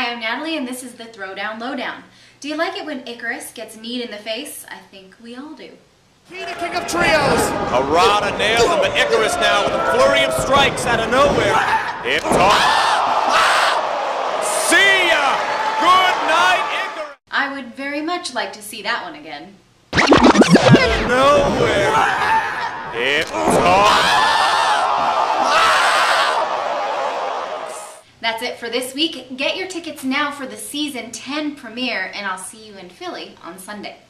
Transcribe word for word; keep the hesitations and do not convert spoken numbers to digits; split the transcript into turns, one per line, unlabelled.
Hi, I'm Natalie, and this is the Throwdown Lowdown. Do you like it when Icarus gets kneed in the face? I think we all do.
King of trios.
Harada nails him, but Icarus now with a flurry of strikes out of nowhere. Hip toss. See ya! Good night, Icarus!
I would very much like to see that one again.
Out of nowhere. Hip toss.
That's it for this week. Get your tickets now for the season ten premiere, and I'll see you in Philly on Sunday.